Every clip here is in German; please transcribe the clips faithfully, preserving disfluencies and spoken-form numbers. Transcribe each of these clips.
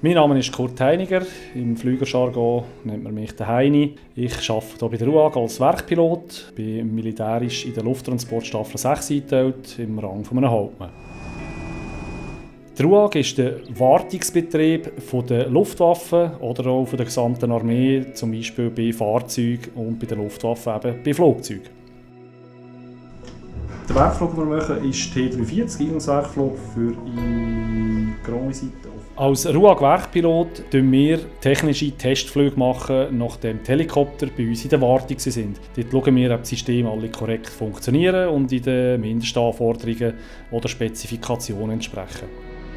Mein Name ist Kurt Heiniger, im Flügerjargon nennt man mich den Heini. Ich arbeite hier bei der R U A G als Werkpilot, bin militärisch in der Lufttransportstaffel sechs eingeteilt, im Rang von einem Hauptmann. Die R U A G ist der Wartungsbetrieb der Luftwaffe oder auch der gesamten Armee, zum Beispiel bei Fahrzeugen und bei der Luftwaffe eben bei Flugzeugen. Der Werkflug, den wir machen, ist T dreihundertvierzig, Eingangswerkflug für die Grand-Visite. Als R U A G-Werkpilot machen wir technische Testflüge, machen, nachdem die Helikopter bei uns in der Wartung sind. Dort schauen wir, ob die Systeme alle korrekt funktionieren und in den Mindestanforderungen oder Spezifikationen entsprechen.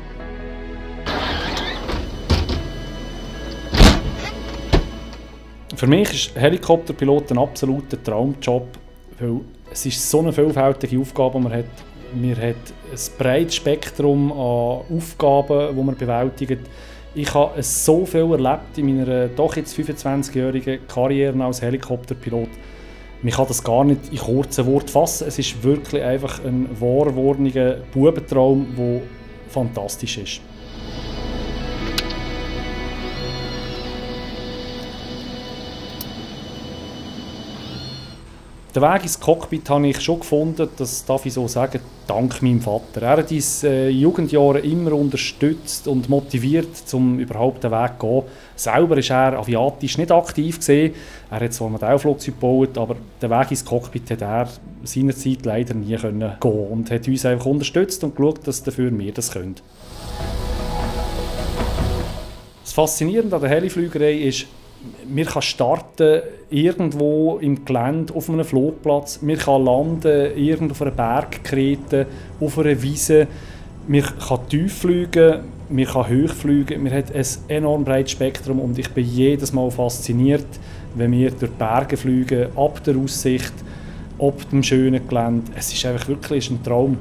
Für mich ist Helikopterpilot ein absoluter Traumjob, weil es ist so eine vielfältige Aufgabe, die man hat. Man hat ein breites Spektrum an Aufgaben, die man bewältigt. Ich habe so viel erlebt in meiner doch jetzt fünfundzwanzigjährigen Karriere als Helikopterpilot. Man kann das gar nicht in kurzen Worten fassen. Es ist wirklich einfach ein wahr gewordener Bubentraum, der fantastisch ist. Den Weg ins Cockpit habe ich schon gefunden, das darf ich so sagen, dank meinem Vater. Er hat uns äh, Jugendjahre immer unterstützt und motiviert, um überhaupt den Weg zu gehen. Selber war er aviatisch nicht aktiv gewesen. Er hat zwar Modellflugzeuge gebaut, aber den Weg ins Cockpit hat er seinerzeit leider nie können gehen und hat uns einfach unterstützt und geschaut, dass dafür wir das können. Das Faszinierende an der Heliflügerei ist, man kann starten irgendwo im Gelände auf einem Flugplatz, man kann landen irgendwo auf einer Bergkrete, auf einer Wiese, man kann tief fliegen, man kann hoch fliegen, man hat ein enorm breites Spektrum und ich bin jedes Mal fasziniert, wenn wir durch die Berge fliegen, ab der Aussicht, ab dem schönen Gelände. Es ist einfach wirklich ein Traum.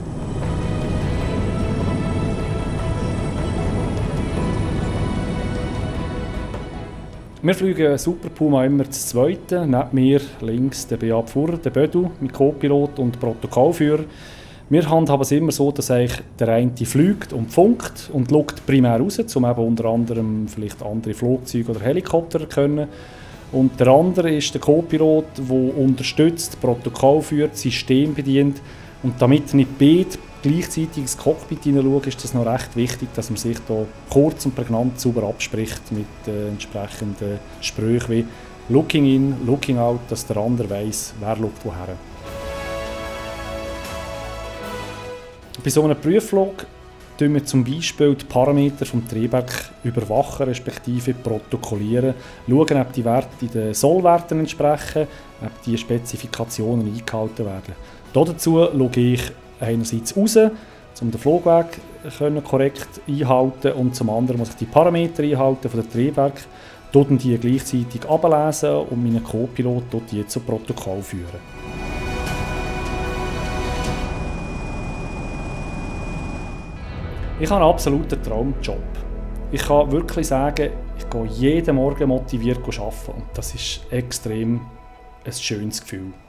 Wir fliegen Super Puma immer zu zweiten. Neben mir links der Beat Pfurrer, der Bödu, mein Co-Pilot und Protokollführer. Wir handhaben es immer so, dass eigentlich der eine fliegt und funkt und schaut primär raus, um eben unter anderem vielleicht andere Flugzeuge oder Helikopter zu können. Und der andere ist der Co-Pilot, der unterstützt, Protokoll führt, das System bedient. Und damit nicht beide gleichzeitig ins Cockpit hineinschauen, ist es noch recht wichtig, dass man sich da kurz und prägnant sauber abspricht mit äh, entsprechenden Sprüchen wie «Looking in», «Looking out», dass der andere weiss, wer schaut woher. Bei so einem Prüfflug überwachen wir zum Beispiel die Parameter des Triebwerks überwachen, respektive protokollieren, schauen, ob die Werte den Sollwerten entsprechen, ob die Spezifikationen eingehalten werden. Dazu schaue ich einerseits raus, um den Flugweg korrekt einhalten und zum anderen muss ich die Parameter einhalten von den Triebwerken, dort die gleichzeitig ablesen und meinen Co-Pilot dort die zu Protokoll führen. Ich habe einen absoluten Traumjob. Ich kann wirklich sagen, ich gehe jeden Morgen motiviert arbeiten und das ist extrem ein schönes Gefühl.